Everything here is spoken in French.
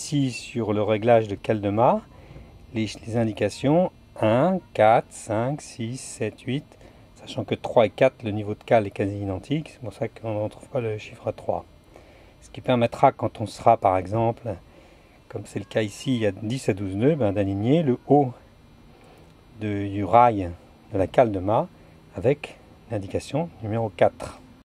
ici sur le réglage de cale de mât les indications 1, 4, 5, 6, 7, 8, sachant que 3 et 4, le niveau de cale est quasi identique, c'est pour ça qu'on ne retrouve pas le chiffre à 3. Ce qui permettra, quand on sera par exemple, comme c'est le cas ici, il y a 10 à 12 nœuds, d'aligner le haut du rail de la cale de mât avec l'indication numéro 4.